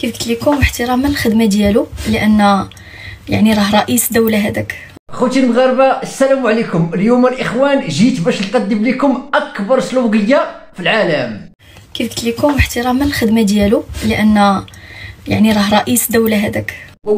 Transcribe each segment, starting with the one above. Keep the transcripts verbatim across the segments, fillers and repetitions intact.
كيف قلت لكم احتراما للخدمه ديالو، لان يعني راه رئيس دوله هذاك. خوتي المغاربه السلام عليكم. اليوم الاخوان جيت باش نقدم لكم اكبر سلوقيه في العالم. كيف قلت لكم احتراما للخدمه ديالو، لان يعني راه رئيس دوله هذاك.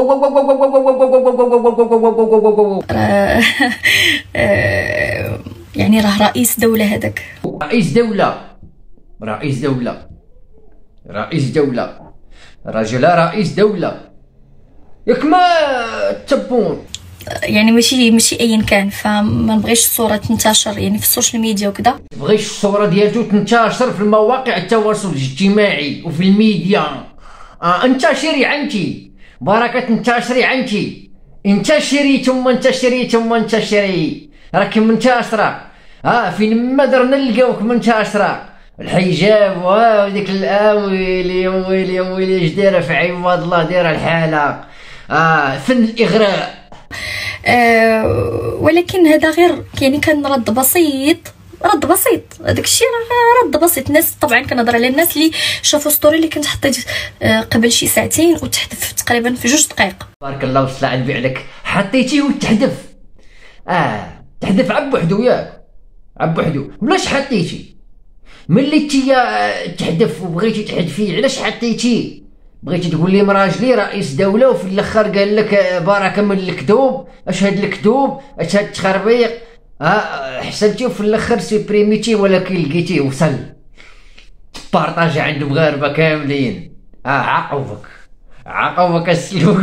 يعني راه رئيس دوله هذاك. رئيس دوله رئيس دوله رئيس دوله رجل رئيس دوله ياك ما تبون يعني ماشي ماشي ايا كان، فما نبغيش الصوره تنتشر يعني في السوشيال ميديا وكذا. بغيش الصوره ديالته تنتشر في المواقع التواصل الاجتماعي وفي الميديا. آه انتشري عنتي بركه، تنتشري عنتي، انتشري ثم انتشري ثم انتشري، راكي منتشره. ها آه فين ما درنا نلقاوك منتشره. الحجاب وديك الويلي ويلي ويلي اش دايره في عباد الله، دايره الحاله. اه فن الاغراء. أه ولكن هذا غير يعني كان رد بسيط، رد بسيط هذاك الشيء راه رد بسيط. الناس طبعا كنهضر على الناس اللي شافوا ستوري اللي كنت حطيت أه قبل شي ساعتين وتحذف تقريبا في جوج دقائق. بارك الله وصلى على عليك، حطيتيه وتحذف. اه تحذف عب وحدو ياك، عب وحدو بلاش حطيتي. ملي انتي تحذف وبغيتي تحذفيه علاش حطيتيه؟ بغيتي تقول لي مراجلي رئيس دوله وفي الاخر قال لك بركه من الكذوب. اش هاد الكذوب؟ اش هاد التخربيق؟ ها حسبتي وفي الاخر سيبريميتي ولكن لقيتيه وصل بارطاجي عند المغاربه كاملين. اه عقوبك عقوبك السلوك.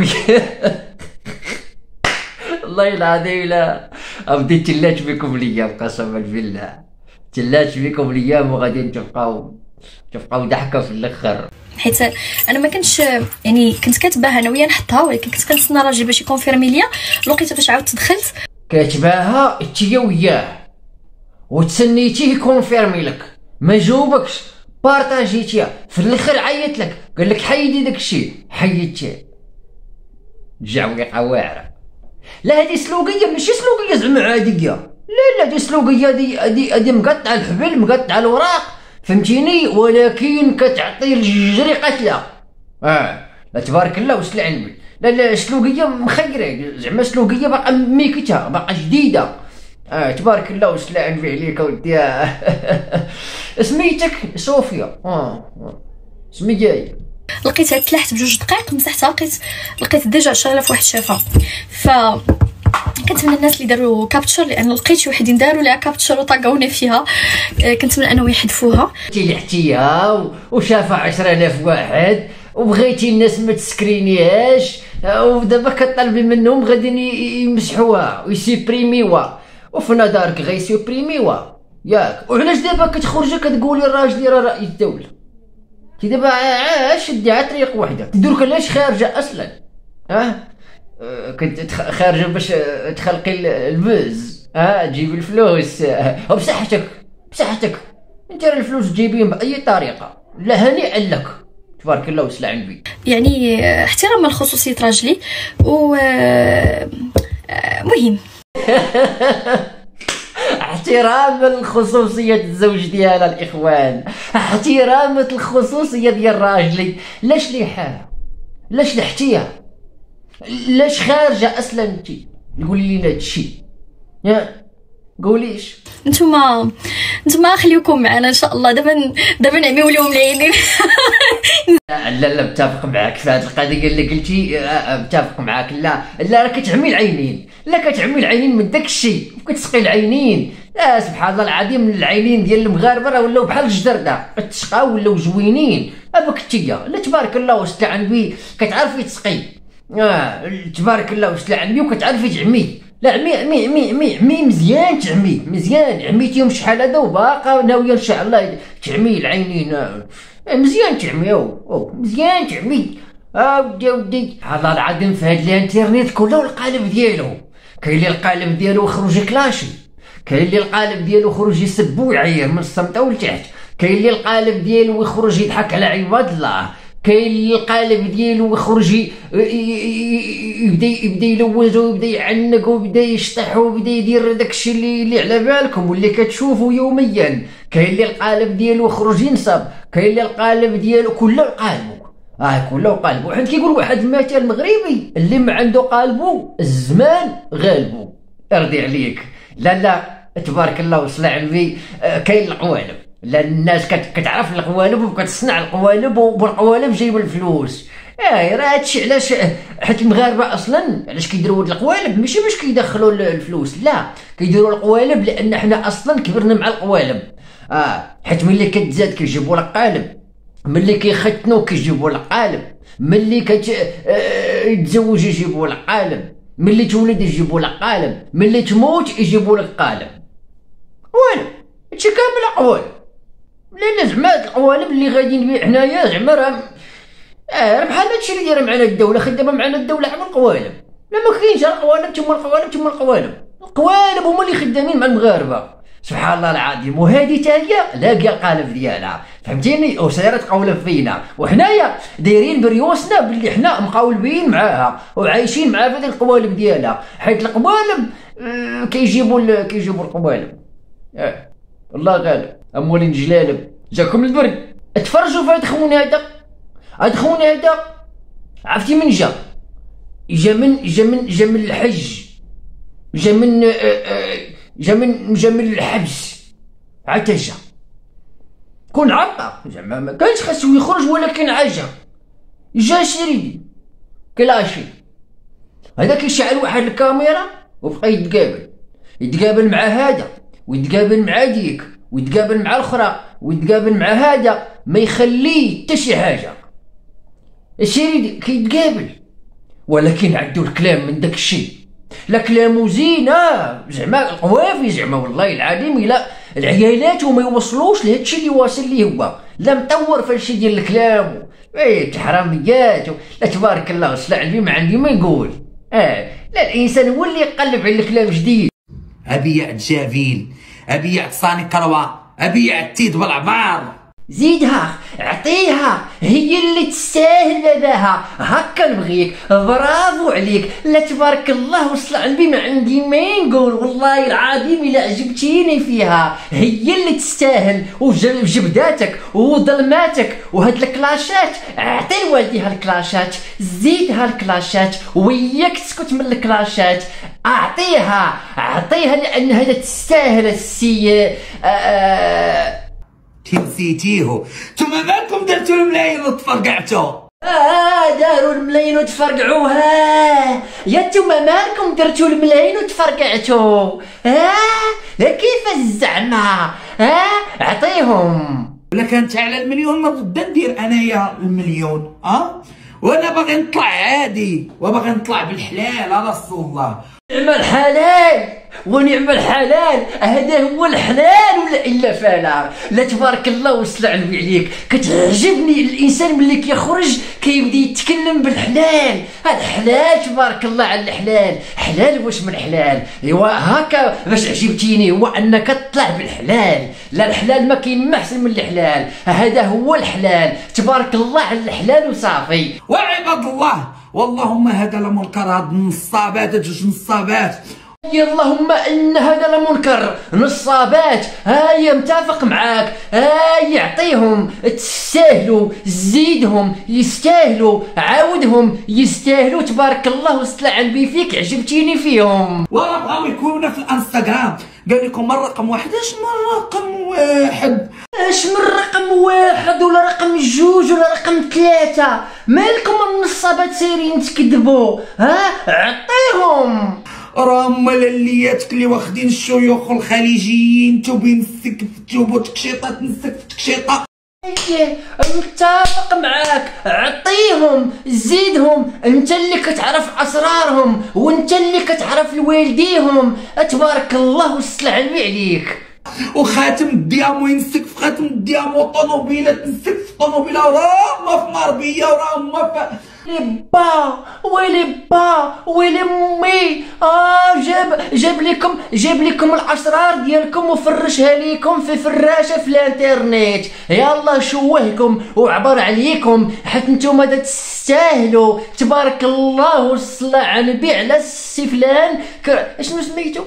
والله العظيم لا ابدي تلات بكم ليا قسما بالله، تلات بكم ليا وغادي تبقاو تبقاو ضحكه في الاخر. حيت انا ما كنتش يعني كنت كاتباها ناويه نحطها، ولكن كنت كنتسنى راجل باش يكونفيرمي ليا. لقيت فاش عاودت دخلت كاتباها انتيا وياه وتسنيتيه يكونفيرمي لك، ما جاوبكش، بارطاجيتيها في الاخر عيط لك قال لك حيدي داك الشيء، حيدتيه. جعويقه واعره. لا هذه سلوقيه ماشي سلوقيه زعما عاديه، لا لا دي سلوقيه دي هادي هادي مقطعه الحبل مقطعه الوراق فهمتيني، ولكن كتعطي الجري قتله. اه لا تبارك الله وسل على النبي. لا لا سلوقيه مخيره زعما سلوقيه باقا ميكته باقا جديده. اه تبارك الله وسل على النبي عليك اودي. سميتك صوفيا. اه سمي جاي. لقيتها تلحت بجوج دقائق مسحتها، لقيت لقيت ديجا عشرة آلاف واحد شافها. ف كنت من الناس اللي داروا كابتشر، لان لقيت شي وحدين داروا لها كابتشر وطاقوني فيها. كنت من انهم يحذفوها. انتي لحتيها وشافها عشرة آلاف واحد وبغيتي الناس ما تسكرينيهاش، ودابا كطلبي منهم غادي يمسحوها ويسيبريميوها، وفي نظرك غيسيبريميوها ياك. وعلاش دابا كتخرجي كتقولي الراجل راه رئيس الدوله؟ كي دابا عاش ديها طريق وحده درك علاش خارجه اصلا؟ ها كنت خارجه باش تخلقي البوز، ها تجيبي الفلوس بصحتك بصحتك. انت راه الفلوس تجيبيهم باي طريقه، لا هنيئا لك تبارك الله وسل على النبي. يعني احتراما لخصوصيه راجلي و مهم. احتراما لخصوصيه الزوج ديالها الاخوان، احتراما الخصوصيه ديال راجلي. لاش ليحاها؟ لاش لحتيها؟ لاش خارجه اصلا انت؟ قولي لينا هادشي، يا قوليش. نتوما نتوما خليوكم معنا ان شاء الله. دابا دابا نعميو لهم العينين. لا لا متفق معاك في هذه القضيه اللي قلتي، متفق معاك. لا لا راه كتعمي العينين، لا كتعمي العينين من داك الشيء وكتسقي العينين. لا سبحان الله العظيم العينين ديال المغاربه راه ولاو بحال الجدرده، كتسقاو ولاو زوينين. ابا كنتيا لا تبارك الله وسط على النبي كتعرفي تسقي. اه تبارك الله وسط على النبي وكتعرفي تعمي. لا عمي عمي عمي عمي عمي مزيان، تعمي مزيان. عميتيهم شحال هذا وباقا ناويه ان شاء الله تعمي العينين. مزيان تعمي او مزيان تعمي. اه ودي ودي الله العظيم في هاد الانترنيت كله القالب ديالو. كاين اللي القالب ديالو يخرج كلاشي، كاين اللي القالب ديالو يخرج يسب ويعير من السمطه لتحت، كاين اللي القالب ديالو يخرج يضحك على عباد الله، كاين اللي القالب ديالو يخرج يبدا يبدا يلوز ويبدا يعنق ويبدا يشطح ويبدا يدير داكشي اللي اللي على بالكم واللي كتشوفوا يوميا. كاين اللي القالب ديالو يخرج ينصب، كاين اللي القالب ديالو كله القالب. اه كله قالبو. حيت كيقول واحد المثل مغربي اللي ما عنده قالبو الزمان غالبو. ارضي عليك. لا لا تبارك الله وصلى على النبي. آه كاين القوالب. لا الناس كتعرف القوالب وكتصنع القوالب والقوالب جايبه الفلوس. اه راه هادشي علاش حيت المغاربه اصلا علاش كيديروا هاد القوالب ماشي باش كيدخلوا الفلوس، لا كيديروا القوالب لان حنا اصلا كبرنا مع القوالب. اه حيت ملي كتزاد كيجيبوا لك قالب، ملي كيختنوا كيجيبوا لك قالب، ملي كتزوج آه يجيبوا لك قالب، ملي تولد يجيبوا لك قالب، ملي تموت يجيبوا لك قالب. قوالب هادشي كامل قوالب. لان زعما هاد القوالب اللي غاديين بيه حنايا زعما راه اه بحال هادشي اللي دايره معنا الدوله، خدامه معنا الدوله على القوالب. لا ما كاينش القوالب تما القوالب تما القوالب. القوالب هما اللي خدامين مع المغاربه سبحان الله العظيم. وهادي تا هي لاقيه القالب ديالها فهمتيني، وسيرت قولب فينا وحنايا دايرين بريوسنا باللي حنا مقاولبين معاها وعايشين معاها في هذه القوالب ديالها. حيت القوالب اه كيجيبوا كيجيبوا القوالب. اه الله غالب اموالين جلالب جاكم البرد. تفرجوا في هاد خونا هذا، هاد خونا هذا عرفتي من جا؟ جا من جا من جا من الحج، جا من جا من جا من الحبس عاد جا. كون عطا زعما ما كانش خاصو يخرج ولكن عجا جا سيدي كلاشي. هذا كيشعل واحد الكاميرا وبقى يتقابل يتقابل مع هذا ويتقابل مع ديك ويتقابل مع الاخرى ويتقابل مع هذا، ما يخليه حتى شي حاجه. السيري كيتقابل ولكن عندو الكلام من داك الشيء، لا كلامو زينه زعما القوافي زعما والله العظيم الا العيالات وما يوصلوش لهذا الشيء اللي واصل ليه هو، لا مطور في هادشي ديال الكلام ايه الحراميات. لا تبارك الله وصلى على النبي ما عندي ما نقول. اه لا الانسان هو اللي يقلب على الكلام جديد. ابيع جافيل، ابيع تصاني كروا، ابيع التيد بالعبار. زيدها عطيها هي اللي تستاهل باباها. هكا نبغيك برافو عليك. لا تبارك الله وصل على النبي ما عندي ما نقول والله العظيم الا عجبتيني فيها. هي اللي تستاهل وجبداتك وظلماتك وهاد الكلاشات. اعطي لوالديها الكلاشات، زيدها الكلاشات وياك تسكت من الكلاشات. اعطيها اعطيها لان هذا تستاهل السي آه نسيتيهو. نتوما مالكم درتو الملايين وتفرقعتو؟ اه داروا الملايين وتفرقعوها. يا نتوما مالكم درتو الملايين وتفرقعتو؟ اه لا كيف زعما؟ اه عطيهم. ولا كانت على المليون ما غدا ندير انايا المليون. اه وانا باغي نطلع عادي وباغي نطلع بالحلال على رسول الله. نعم الحلال ونعم الحلال. هذا هو الحلال ولا الا فلا. لا تبارك الله وصل على النبي عليك. كتعجبني الانسان ملي كيخرج كيبدا يتكلم بالحلال. هذا حلال تبارك الله على الحلال. حلال واش من حلال؟ ايوا هكا باش عجبتيني هو انك تطلع بالحلال. لا الحلال ما كاين ما احسن من الحلال. هذا هو الحلال تبارك الله على الحلال وصافي. وعباد الله واللهم هذا لمنكر. هاد النصابات جوج نصابات. اللهم ان هذا لمنكر نصابات. هاي متفق معاك. هاي يعطيهم تستاهلوا، زيدهم يستاهلوا، عاودهم يستاهلوا تبارك الله وصل على النبي فيك. عجبتيني فيهم. وراه بغاو يكونوا في الانستغرام قال لكم الرقم واحد. اش من رقم واحد؟ اش من رقم واحد ولا رقم جوج ولا رقم ثلاثة؟ مالكم النصابات سايرين تكذبوا؟ ها عطيهم. راه هما للياتك اللي واخدين الشيوخ الخليجيين توبي نسكفتو بوتكشيطات نسكف تكشيطه. ايه متفق معاك. عطيهم زيدهم. انت اللي كتعرف اسرارهم وانت اللي كتعرف لوالديهم. تبارك الله وصل على النبي عليك. وخاتم الديامو ينسكف خاتم الديامو. طونوبيلات نسكف طونوبيله. راه هما في مربيه وراه هما في ويلي با ويلي با ويلي امي. اه جاب جاب لكم جاب لكم الاسرار ديالكم وفرشها لكم في فراشه في الانترنت. يلا شوهكم وعبر عليكم حيت نتوما تستاهلوا تبارك الله وصلى على النبي على السي فلان. اشنو سميتو؟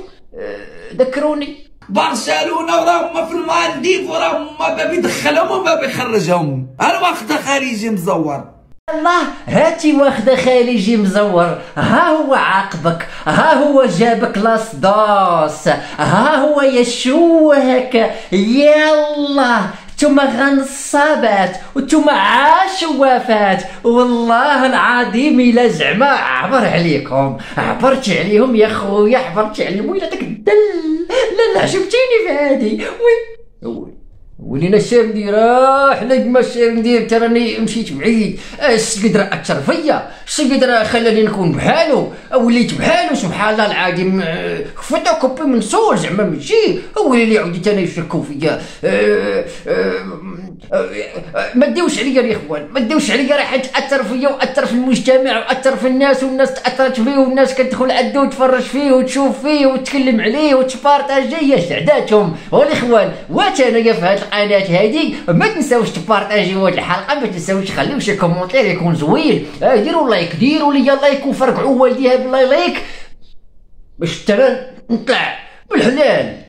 ذكروني. برشلونه وراه هما في المالديف وراه هما باب يدخلهم وباب يخرجهم. انا واخد خليجي مزور. الله هاتي واخده خالجي مزور، ها هو عاقبك، ها هو جابك لاصداس، ها هو يشوهك. يلا نتوما غنصابات وانتوما عاشوافات، والله العظيم الا زعما عبر عليكم، عبرت عليهم يا خويا، عبرت عليهم. ويلا داك الدل، لا لا عجبتيني في هادي. وي ولينا الشير ندير، حنا كما الشير ندير، تراني مشيت بعيد. السيد راه اثر فيا، السيد راه خلاني نكون بحالو، وليت بحالو سبحان الله العظيم. فوتوكوبي من صور زعما ماشي ولي لي عاودت انا يشكوا فيا. ما ديوش عليا يا اخوان، ما ديوش عليا، راه حيت اثر فيا واثر في المجتمع واثر في الناس، والناس تاثرت فيه، والناس كتدخل عندو وتفرج فيه وتشوف فيه وتكلم عليه وتبارطاجيه سعداتهم. والاخوان وات انايا في هاد القناه هادي، ما تنساوش تبارطاجيو هاد الحلقه، ما تنساوش تخليو شي كومونتير يكون زوين، ديروا لايك، ديروا لي لايك وفرقعوا والديها بالله لايك باش ترى نطلع بالحلال.